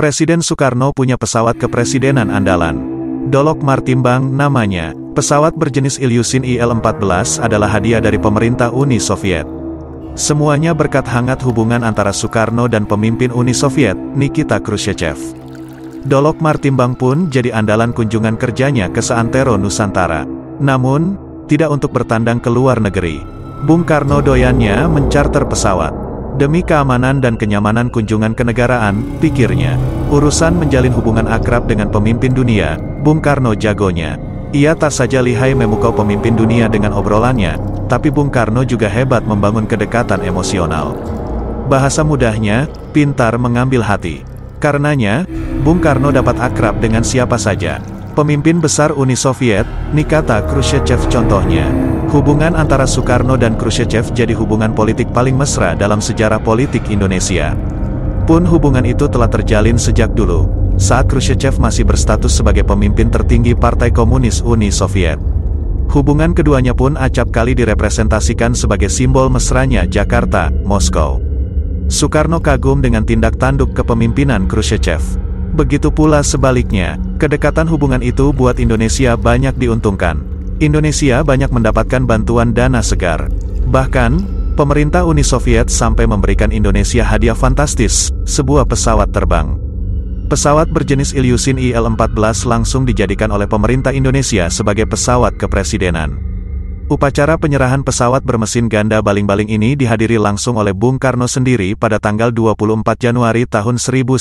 Presiden Soekarno punya pesawat kepresidenan andalan. Dolok Martimbang namanya. Pesawat berjenis Ilyushin IL-14 adalah hadiah dari pemerintah Uni Soviet. Semuanya berkat hangat hubungan antara Soekarno dan pemimpin Uni Soviet, Nikita Khrushchev. Dolok Martimbang pun jadi andalan kunjungan kerjanya ke seantero Nusantara. Namun, tidak untuk bertandang ke luar negeri. Bung Karno doyannya mencarter pesawat. Demi keamanan dan kenyamanan kunjungan kenegaraan, pikirnya, urusan menjalin hubungan akrab dengan pemimpin dunia, Bung Karno jagonya. Ia tak saja lihai memukau pemimpin dunia dengan obrolannya, tapi Bung Karno juga hebat membangun kedekatan emosional. Bahasa mudahnya, pintar mengambil hati. Karenanya, Bung Karno dapat akrab dengan siapa saja. Pemimpin besar Uni Soviet, Nikita Khrushchev contohnya. Hubungan antara Soekarno dan Khrushchev jadi hubungan politik paling mesra dalam sejarah politik Indonesia. Pun hubungan itu telah terjalin sejak dulu, saat Khrushchev masih berstatus sebagai pemimpin tertinggi Partai Komunis Uni Soviet. Hubungan keduanya pun acap kali direpresentasikan sebagai simbol mesranya Jakarta, Moskow. Soekarno kagum dengan tindak tanduk kepemimpinan Khrushchev. Begitu pula sebaliknya, kedekatan hubungan itu buat Indonesia banyak diuntungkan. Indonesia banyak mendapatkan bantuan dana segar. Bahkan, pemerintah Uni Soviet sampai memberikan Indonesia hadiah fantastis, sebuah pesawat terbang. Pesawat berjenis Ilyushin IL-14 langsung dijadikan oleh pemerintah Indonesia sebagai pesawat kepresidenan. Upacara penyerahan pesawat bermesin ganda baling-baling ini dihadiri langsung oleh Bung Karno sendiri pada tanggal 24 Januari tahun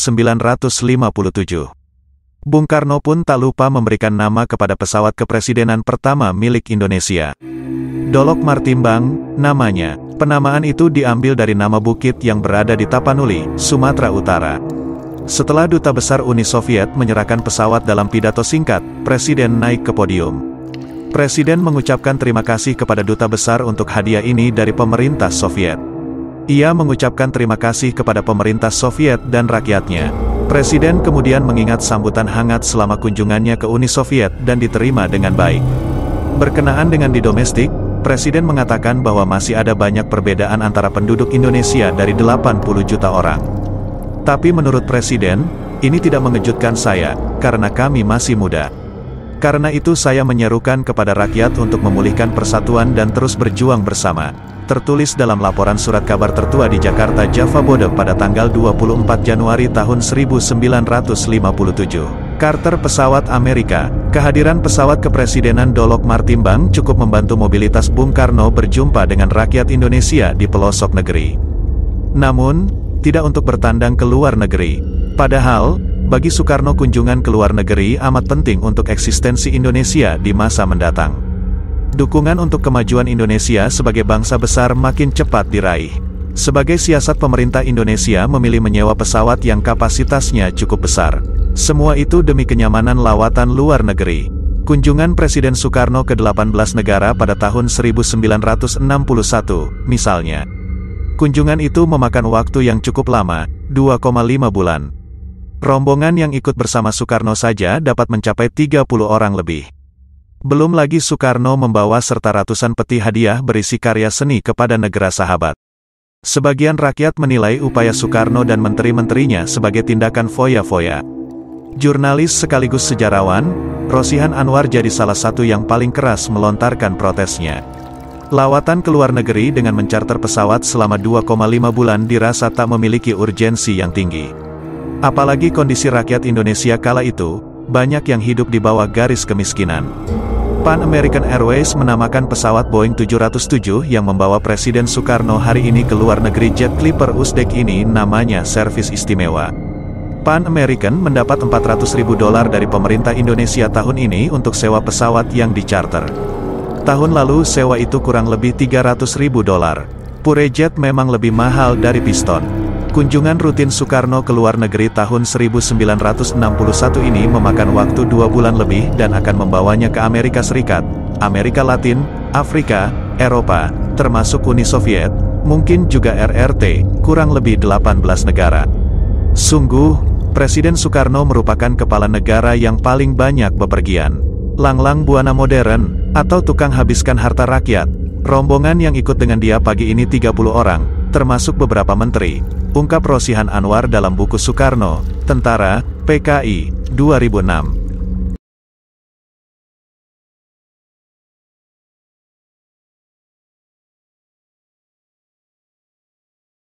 1957. Bung Karno pun tak lupa memberikan nama kepada pesawat kepresidenan pertama milik Indonesia. Dolok Martimbang, namanya. Penamaan itu diambil dari nama bukit yang berada di Tapanuli, Sumatera Utara. Setelah Duta Besar Uni Soviet menyerahkan pesawat dalam pidato singkat, Presiden naik ke podium. Presiden mengucapkan terima kasih kepada Duta Besar untuk hadiah ini dari pemerintah Soviet. Ia mengucapkan terima kasih kepada pemerintah Soviet dan rakyatnya. Presiden kemudian mengingat sambutan hangat selama kunjungannya ke Uni Soviet dan diterima dengan baik. Berkenaan dengan di domestik, Presiden mengatakan bahwa masih ada banyak perbedaan antara penduduk Indonesia dari 80 juta orang. Tapi menurut Presiden, ini tidak mengejutkan saya, karena kami masih muda. Karena itu saya menyerukan kepada rakyat untuk memulihkan persatuan dan terus berjuang bersama. Tertulis dalam laporan surat kabar tertua di Jakarta Java Bode pada tanggal 24 Januari tahun 1957. Charter pesawat Amerika. Kehadiran pesawat kepresidenan Dolok Martimbang cukup membantu mobilitas Bung Karno berjumpa dengan rakyat Indonesia di pelosok negeri. Namun, tidak untuk bertandang ke luar negeri. Padahal, bagi Soekarno kunjungan ke luar negeri amat penting untuk eksistensi Indonesia di masa mendatang. Dukungan untuk kemajuan Indonesia sebagai bangsa besar makin cepat diraih. Sebagai siasat pemerintah Indonesia memilih menyewa pesawat yang kapasitasnya cukup besar. Semua itu demi kenyamanan lawatan luar negeri. Kunjungan Presiden Soekarno ke 18 negara pada tahun 1961, misalnya. Kunjungan itu memakan waktu yang cukup lama, 2,5 bulan. Rombongan yang ikut bersama Soekarno saja dapat mencapai 30 orang lebih. Belum lagi Soekarno membawa serta ratusan peti hadiah berisi karya seni kepada negara sahabat. Sebagian rakyat menilai upaya Soekarno dan menteri-menterinya sebagai tindakan foya-foya. Jurnalis sekaligus sejarawan, Rosihan Anwar jadi salah satu yang paling keras melontarkan protesnya. Lawatan ke luar negeri dengan mencarter pesawat selama 2,5 bulan dirasa tak memiliki urgensi yang tinggi. Apalagi kondisi rakyat Indonesia kala itu, banyak yang hidup di bawah garis kemiskinan. Pan American Airways menamakan pesawat Boeing 707 yang membawa Presiden Soekarno hari ini ke luar negeri jet Clipper Uzbek ini namanya servis istimewa. Pan American mendapat $400.000 dari pemerintah Indonesia tahun ini untuk sewa pesawat yang dicarter. Tahun lalu sewa itu kurang lebih $300.000. Purejet memang lebih mahal dari Piston. Kunjungan rutin Soekarno ke luar negeri tahun 1961 ini memakan waktu 2 bulan lebih dan akan membawanya ke Amerika Serikat, Amerika Latin, Afrika, Eropa, termasuk Uni Soviet, mungkin juga RRT, kurang lebih 18 negara. Sungguh, Presiden Soekarno merupakan kepala negara yang paling banyak bepergian. Langlang buana modern, atau tukang habiskan harta rakyat. Rombongan yang ikut dengan dia pagi ini 30 orang, termasuk beberapa menteri. ungkap Rosihan Anwar dalam buku Soekarno, Tentara, PKI, 2006.